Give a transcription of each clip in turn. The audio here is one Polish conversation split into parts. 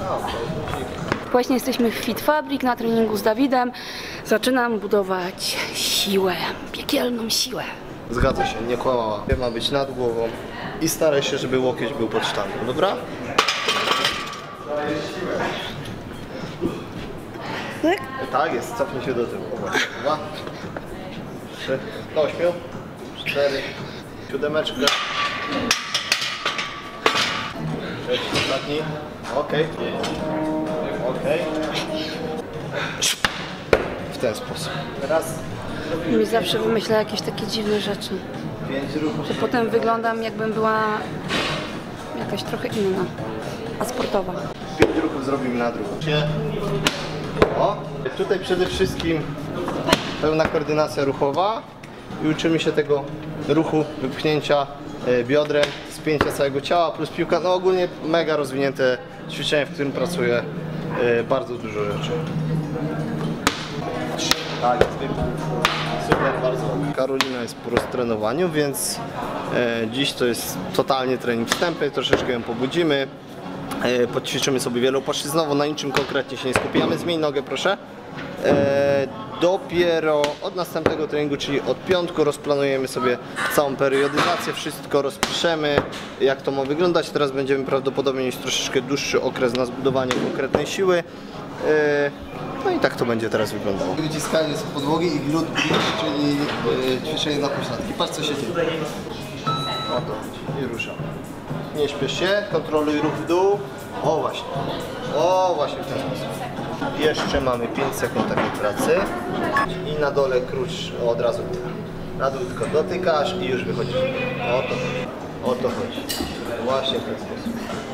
Właśnie jesteśmy w Fit Fabric na treningu z Dawidem. Zaczynam budować siłę, piekielną siłę. Zgadza się, nie kłamała. Ma być nad głową i staraj się, żeby łokieć był pod sztangą, dobra? Tak? Tak jest, cofnij się do tyłu. 2, 3, do 8, 4, 7, 6, ostatni. Okej. Okej. W ten sposób. Raz. Mi zawsze wymyśla jakieś takie dziwne rzeczy. 5 ruchów. Że potem wyglądam, jakbym była jakaś trochę inna, a sportowa. 5 ruchów zrobimy na drugą. O, tutaj przede wszystkim pełna koordynacja ruchowa i uczymy się tego ruchu, wypchnięcia biodrem, spięcia całego ciała plus piłka. No ogólnie mega rozwinięte ćwiczenie, w którym pracuję bardzo dużo rzeczy. Tak, super, bardzo. Karolina jest po roztrenowaniu, więc dziś to jest totalnie trening wstępny, troszeczkę ją pobudzimy. Podćwiczymy sobie wielopłaszczyznowo, na niczym konkretnie się nie skupiamy. Zmień nogę, proszę. Dopiero od następnego treningu, czyli od piątku, rozplanujemy sobie całą periodyzację, wszystko rozpiszemy, jak to ma wyglądać. Teraz będziemy prawdopodobnie mieć troszeczkę dłuższy okres na zbudowanie konkretnej siły. No i tak to będzie teraz wyglądało. Wyciskanie z podłogi i glute bridge, czyli ćwiczenie na pośladki. Patrz, co się dzieje. Oto, i ruszam. Nie śpiesz się, kontroluj ruch w dół. O właśnie w ten sposób. Jeszcze mamy 5 sekund takiej pracy. I na dole krucz od razu. Na dół tylko dotykasz i już wychodzisz. O to chodzi. Właśnie w ten sposób.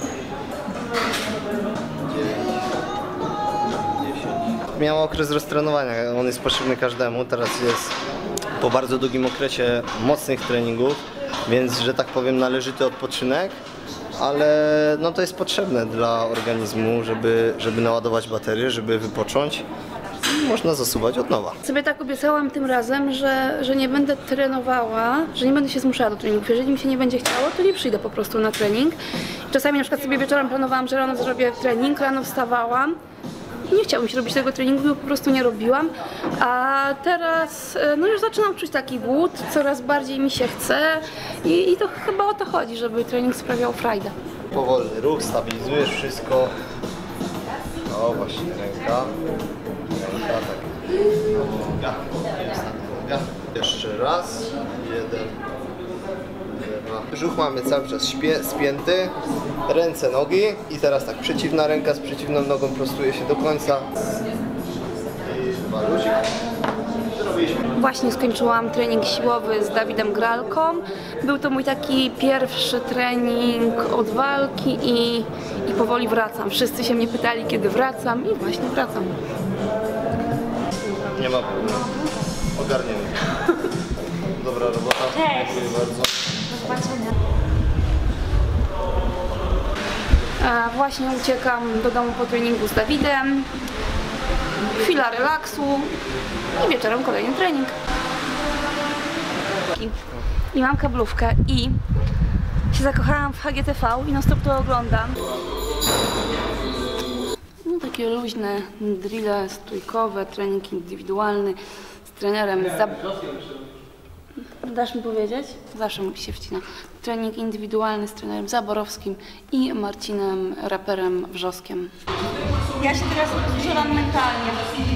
9, 10. Miałem okres roztrenowania, on jest potrzebny każdemu. Teraz jest po bardzo długim okresie mocnych treningów, więc, że tak powiem, należyty odpoczynek. Ale no to jest potrzebne dla organizmu, żeby naładować baterię, żeby wypocząć. Można zasuwać od nowa. Sobie tak obiecałam tym razem, że nie będę trenowała, że nie będę się zmuszała do treningów. Jeżeli mi się nie będzie chciało, to nie przyjdę po prostu na trening. Czasami na przykład sobie wieczorem planowałam, że rano zrobię trening, rano wstawałam. Nie chciało mi się robić tego treningu, bo po prostu nie robiłam. A teraz no już zaczynam czuć taki głód, coraz bardziej mi się chce i to chyba o to chodzi, żeby trening sprawiał frajdę. Powolny ruch, stabilizujesz wszystko. O właśnie, ręka, tak. Noga, noga. Jeszcze raz, 1, 2. Brzuch mamy cały czas spięty, ręce, nogi i teraz tak, przeciwna ręka z przeciwną nogą prostuje się do końca. I 2 luzik. Właśnie skończyłam trening siłowy z Dawidem Gralką. Był to mój taki pierwszy trening od walki i powoli wracam. Wszyscy się mnie pytali, kiedy wracam i właśnie wracam. Nie ma problemu. Ogarniemy. Dobra robota. Dziękuję bardzo. Do zobaczenia. Właśnie uciekam do domu po treningu z Dawidem. Chwila relaksu i wieczorem kolejny trening. I mam kablówkę i się zakochałam w HGTV i non stop to oglądam. No takie luźne drille stójkowe, trening indywidualny z trenerem Dasz mi powiedzieć? Zawsze mi się wcina. Trening indywidualny z trenerem Zaborowskim i Marcinem, raperem Wrzoskiem. Ja się teraz odczuwam mentalnie.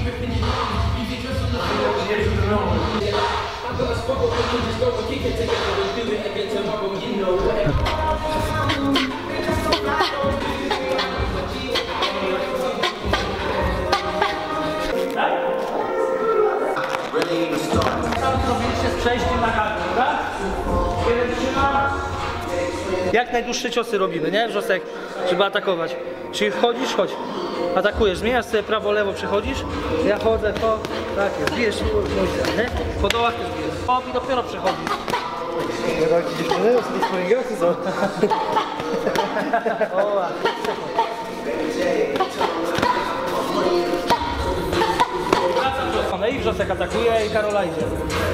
Robiliście z przejściem na kartę, tak? Kiedy trzyma? Jak najdłuższe ciosy robimy, nie? Wrzosek, żeby atakować. Czyli wchodzisz, chodź. Atakujesz, zmieniasz sobie prawo, lewo, przechodzisz. Ja chodzę, tak jest, bijesz się nie? Po dołach też bijesz. Hop i dopiero przechodzisz. Widzisz mnie? Z swojego co? O, i Wrzosek atakuje i Karola idzie.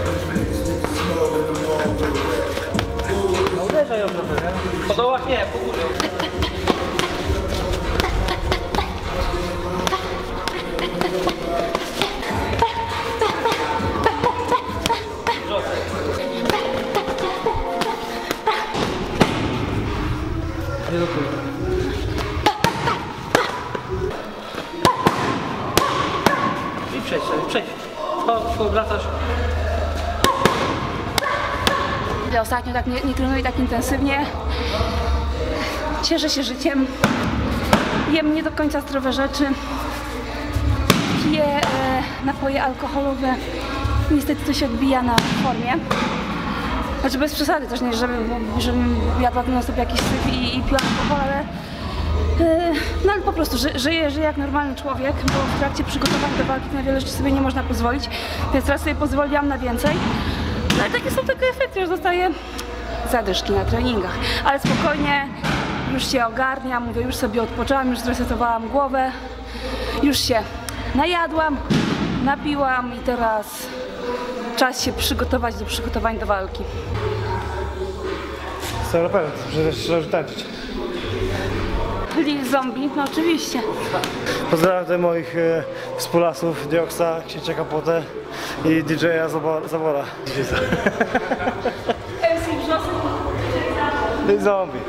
No uderzaj ją trochę, nie? Po dołach nie, po górze. bardziej do tyłu. I przejdź sobie, przejdź. Wracasz. Ja ostatnio tak nie trenuję tak intensywnie. Cieszę się życiem. Jem nie do końca zdrowe rzeczy. Piję napoje alkoholowe. Niestety to się odbija na formie. Znaczy bez przesady też nie, żebym jadła non stop jakiś syf i piła alkohol, ale no ale po prostu żyję jak normalny człowiek, bo w trakcie przygotowań do walki na wiele rzeczy sobie nie można pozwolić, więc teraz sobie pozwoliłam na więcej. No ale takie są tego efekty, że dostaję zadyszki na treningach. Ale spokojnie, już się ogarniam, mówię, już sobie odpoczęłam, już zresetowałam głowę, już się najadłam, napiłam i teraz czas się przygotować do przygotowań do walki. Jestem pewien, że trzeba tańczyć. Lil Zombie, no oczywiście. Pozdrawiam tutaj moich współlasów, Dioksa, Księcia Kapotę i DJ-a Zawora. MC Wrzosek. Lil Zombie.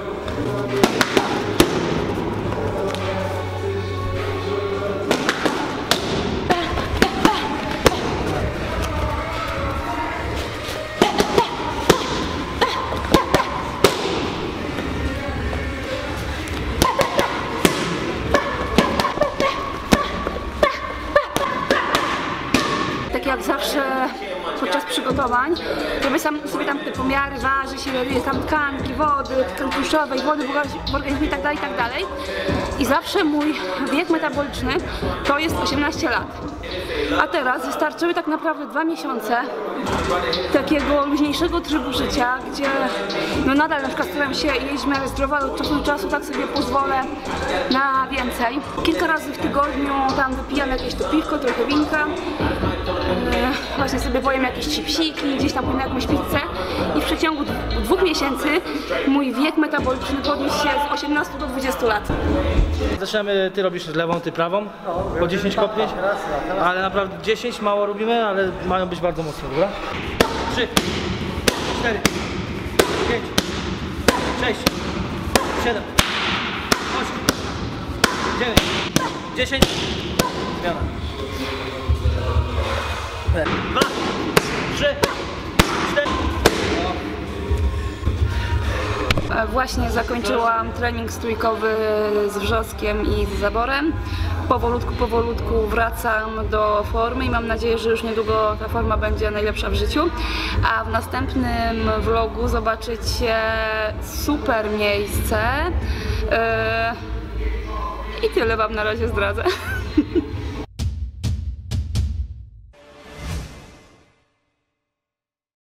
Tak jak zawsze podczas przygotowań robię sobie tam te pomiary, waży się, robię tam tkanki, wody, tkanki tłuszczowej, wody w organizmie itd. I zawsze mój wiek metaboliczny to jest 18 lat. A teraz wystarczyły tak naprawdę 2 miesiące takiego luźniejszego trybu życia, gdzie no nadal na przykład staram się jeść w miarę zdrowo, ale od czasu do czasu tak sobie pozwolę na więcej. Kilka razy w tygodniu tam wypijam jakieś to piwko, trochę winka. Właśnie sobie pojem jakieś chipsiki, gdzieś tam pojem jakąś pizzę i w przeciągu 2 miesięcy mój wiek metaboliczny podniósł się z 18 do 20 lat. Zaczynamy, ty robisz lewą, ty prawą, po 10 kopnięć, ale naprawdę 10 mało robimy, ale mają być bardzo mocne, dobra? 3, 4, 5, 6, 7, 8, 9, 10, zmiana. 2, 3, 4. Właśnie zakończyłam trening stójkowy z Wrzoskiem i z Zaborem. Powolutku wracam do formy i mam nadzieję, że już niedługo ta forma będzie najlepsza w życiu. A w następnym vlogu zobaczycie super miejsce. I tyle wam na razie zdradzę.